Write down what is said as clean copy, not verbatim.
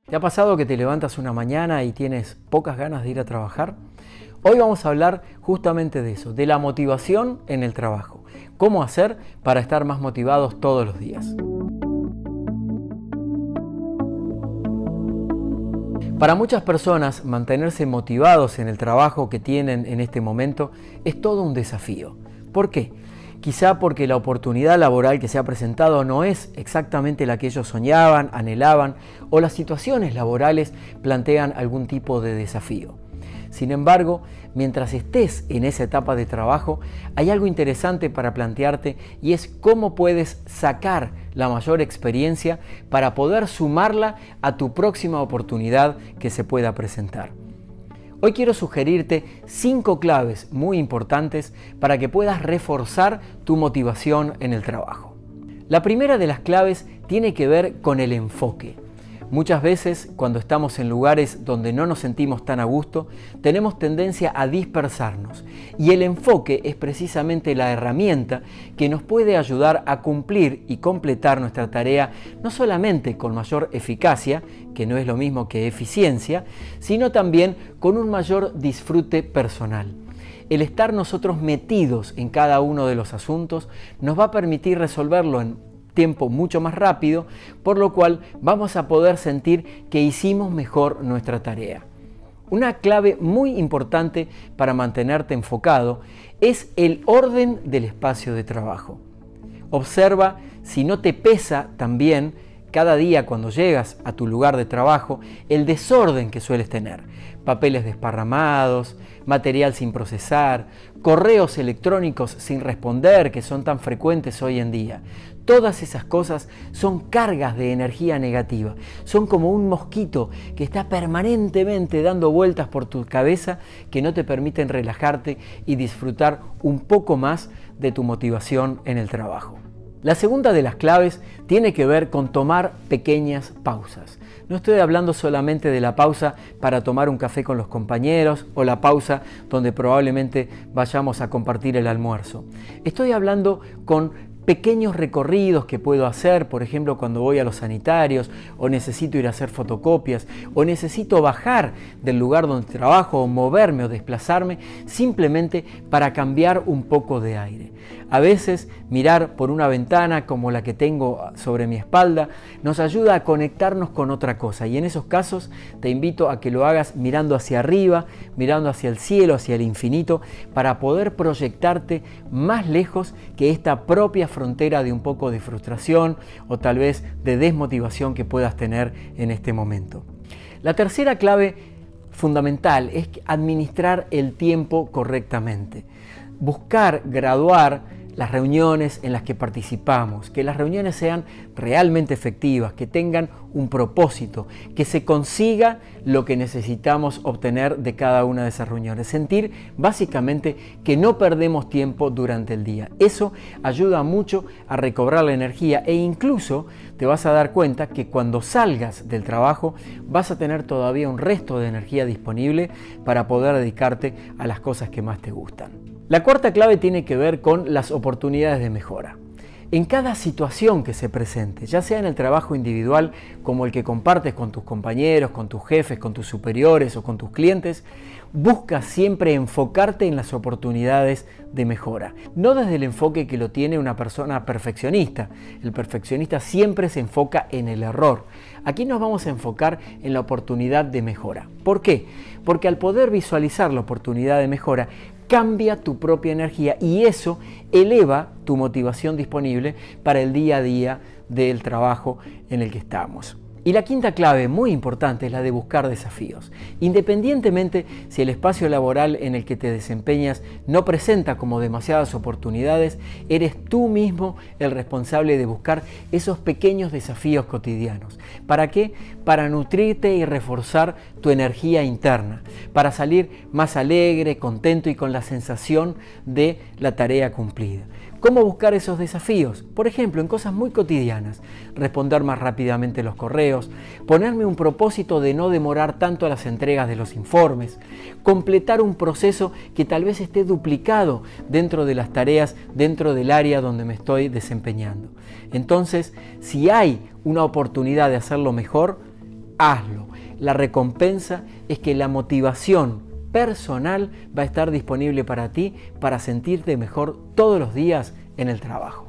¿Te ha pasado que te levantas una mañana y tienes pocas ganas de ir a trabajar? Hoy vamos a hablar justamente de eso, de la motivación en el trabajo. ¿Cómo hacer para estar más motivados todos los días? Para muchas personas, mantenerse motivados en el trabajo que tienen en este momento es todo un desafío. ¿Por qué? Quizá porque la oportunidad laboral que se ha presentado no es exactamente la que ellos soñaban, anhelaban, o las situaciones laborales plantean algún tipo de desafío. Sin embargo, mientras estés en esa etapa de trabajo, hay algo interesante para plantearte y es cómo puedes sacar la mayor experiencia para poder sumarla a tu próxima oportunidad que se pueda presentar. Hoy quiero sugerirte 5 claves muy importantes para que puedas reforzar tu motivación en el trabajo. La primera de las claves tiene que ver con el enfoque. Muchas veces, cuando estamos en lugares donde no nos sentimos tan a gusto, tenemos tendencia a dispersarnos y el enfoque es precisamente la herramienta que nos puede ayudar a cumplir y completar nuestra tarea no solamente con mayor eficacia, que no es lo mismo que eficiencia, sino también con un mayor disfrute personal. El estar nosotros metidos en cada uno de los asuntos nos va a permitir resolverlo en tiempo mucho más rápido, por lo cual vamos a poder sentir que hicimos mejor nuestra tarea. Una clave muy importante para mantenerte enfocado es el orden del espacio de trabajo. Observa si no te pesa también cada día cuando llegas a tu lugar de trabajo el desorden que sueles tener. Papeles desparramados, material sin procesar, correos electrónicos sin responder que son tan frecuentes hoy en día. Todas esas cosas son cargas de energía negativa. Son como un mosquito que está permanentemente dando vueltas por tu cabeza que no te permiten relajarte y disfrutar un poco más de tu motivación en el trabajo. La segunda de las claves tiene que ver con tomar pequeñas pausas. No estoy hablando solamente de la pausa para tomar un café con los compañeros o la pausa donde probablemente vayamos a compartir el almuerzo. Estoy hablando con pequeños recorridos que puedo hacer, por ejemplo, cuando voy a los sanitarios o necesito ir a hacer fotocopias o necesito bajar del lugar donde trabajo o moverme o desplazarme simplemente para cambiar un poco de aire. A veces mirar por una ventana como la que tengo sobre mi espalda nos ayuda a conectarnos con otra cosa y en esos casos te invito a que lo hagas mirando hacia arriba, mirando hacia el cielo, hacia el infinito, para poder proyectarte más lejos que esta propia frontera de un poco de frustración o tal vez de desmotivación que puedas tener en este momento. La tercera clave fundamental es administrar el tiempo correctamente. Buscar graduar las reuniones en las que participamos, que las reuniones sean realmente efectivas, que tengan un propósito, que se consiga lo que necesitamos obtener de cada una de esas reuniones. Sentir básicamente que no perdemos tiempo durante el día. Eso ayuda mucho a recobrar la energía e incluso te vas a dar cuenta que cuando salgas del trabajo vas a tener todavía un resto de energía disponible para poder dedicarte a las cosas que más te gustan. La cuarta clave tiene que ver con las oportunidades de mejora. En cada situación que se presente, ya sea en el trabajo individual como el que compartes con tus compañeros, con tus jefes, con tus superiores o con tus clientes, busca siempre enfocarte en las oportunidades de mejora. No desde el enfoque que lo tiene una persona perfeccionista. El perfeccionista siempre se enfoca en el error. Aquí nos vamos a enfocar en la oportunidad de mejora. ¿Por qué? Porque al poder visualizar la oportunidad de mejora, cambia tu propia energía y eso eleva tu motivación disponible para el día a día del trabajo en el que estamos. Y la quinta clave, muy importante, es la de buscar desafíos. Independientemente si el espacio laboral en el que te desempeñas no presenta como demasiadas oportunidades, eres tú mismo el responsable de buscar esos pequeños desafíos cotidianos. ¿Para qué? Para nutrirte y reforzar tu energía interna, para salir más alegre, contento y con la sensación de la tarea cumplida. ¿Cómo buscar esos desafíos? Por ejemplo, en cosas muy cotidianas, responder más rápidamente los correos, ponerme un propósito de no demorar tanto a las entregas de los informes, completar un proceso que tal vez esté duplicado dentro de las tareas, dentro del área donde me estoy desempeñando. Entonces, si hay una oportunidad de hacerlo mejor, hazlo. La recompensa es que la motivación personal va a estar disponible para ti para sentirte mejor todos los días en el trabajo.